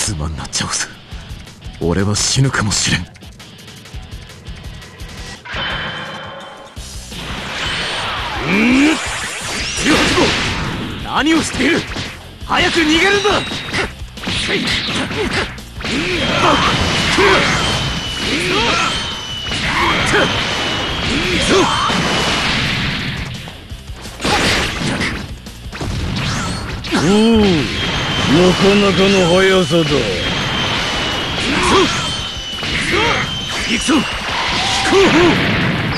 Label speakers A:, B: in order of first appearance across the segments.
A: すまんなジョーズ。俺は死ぬかもしれん。18号、何をしている。早く逃げるんだ。
B: なかなかの速さだ。
A: 行くぞ、飛行砲。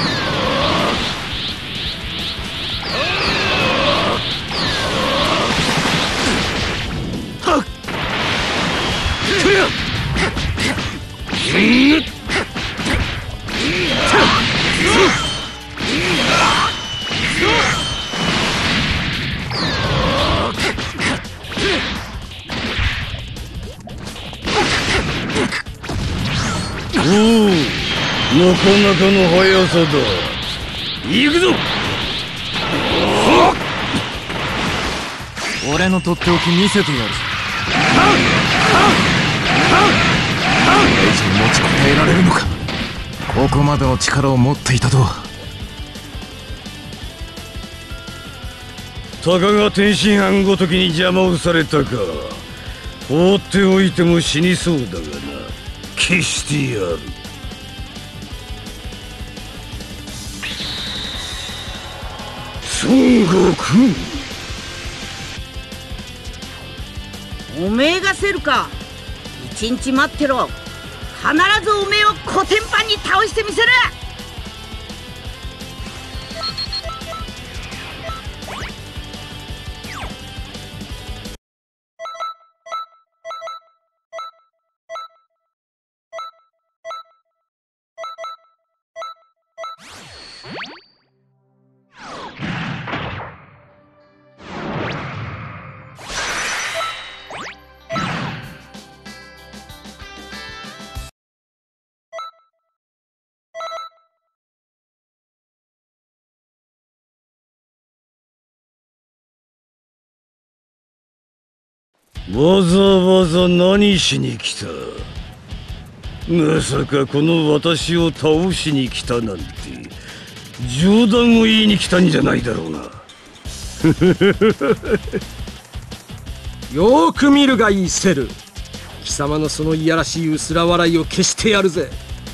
B: なかなかの速さだ。
A: 行くぞ。俺のとっておき見せてやる。これ以上持ちこたえられるのか。ここまでの力を持っていたとは。
B: たかが天津飯ごときに邪魔をされたか。放っておいても死にそうだがな。消してやる。孫悟空、
C: おめえがせるか。一日待ってろ。必ずおめえをコテンパンに倒してみせる。
B: わざわざ何しに来た。まさかこの私を倒しに来たなんて冗談を言いに来たんじゃないだろうな。
D: よーく見るがいいセル。貴様のそのいやらしい薄ら笑いを消してやるぜ。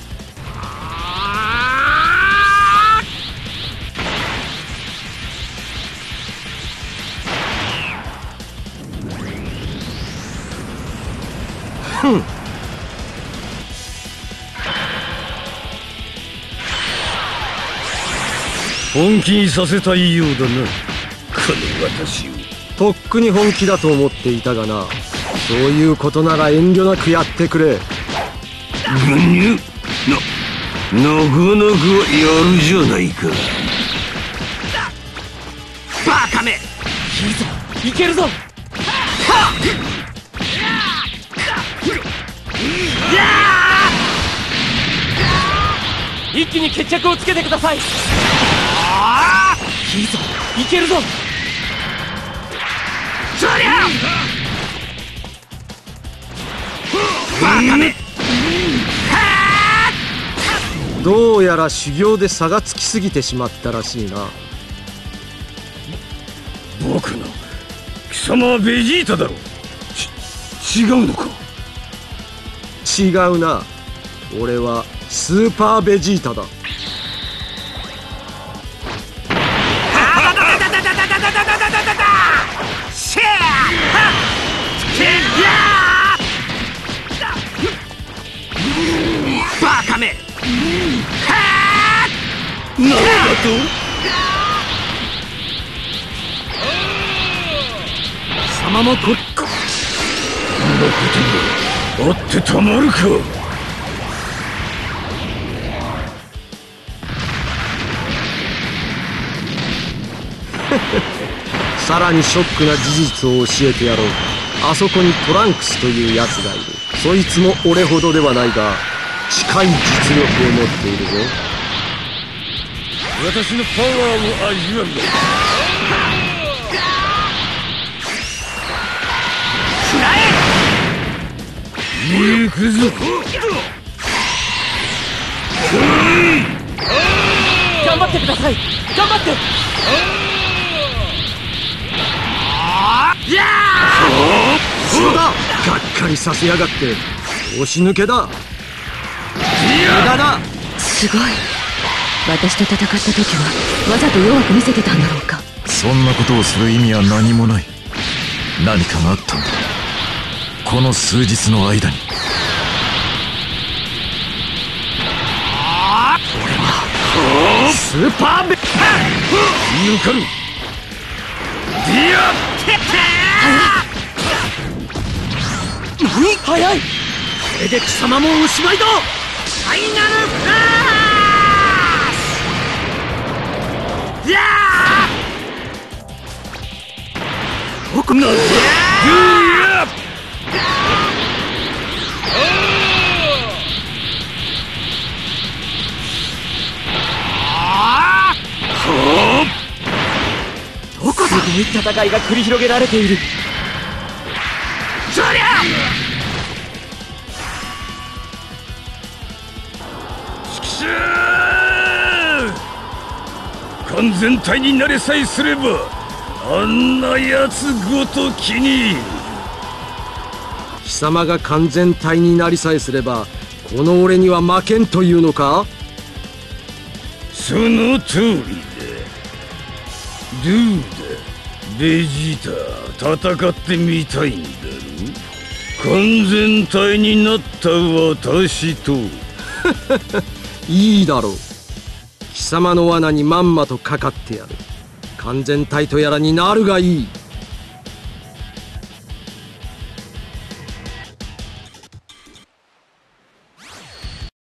B: 本気にさせたいようだな、この私を。
D: とっくに本気だと思っていたがな。そういうことなら遠慮なくやってくれ。
B: なかなかやるじゃないか。
A: バカめ。いいぞ、いけるぞ。一気に決着をつけてください。いいぞ、いけるぞ。そりゃバカめ。
D: どうやら修行で差がつきすぎてしまったらしいな。
B: 僕の貴様はベジータだろ。違うのか。
D: 違うな。俺はスーパーベジータだ。
A: バカめ。
B: なんだと。
A: 貴様もこんな
B: ことがあってたまるか。
D: さらにショックな事実を教えてやろう。あそこにトランクスというやつがいる。そいつも俺ほどではないが近い実力を持っているぞ。
B: 私のパワーを味わう。
A: 食らえ。
B: 行くぞ。
E: 頑張ってください。頑張って。
D: 後ろだ。がっかりさせやがって押し抜けだ。無駄だ。
F: すごい。私と戦った時はわざと弱く見せてたんだろうか。
A: そんなことをする意味は何もない。何かがあったんだ、この数日の間に。俺は
D: スーパーベ
B: 抜かる。ディア
E: 早い。
D: これで貴様もおしまいだ。
C: ファイナルフラッシュ。
B: 僕なんだ。
E: すごい戦いが繰り広げられている。
C: そりゃ
B: 完全体になれさえすればあんなやつごときに。
D: 貴様が完全体になりさえすればこの俺には負けんというのか。
B: その通りだ。どうだベジータ、戦ってみたいんだろ。完全体になった私と。
D: いいだろう。貴様の罠にまんまとかかってやる。完全体とやらになるがいい。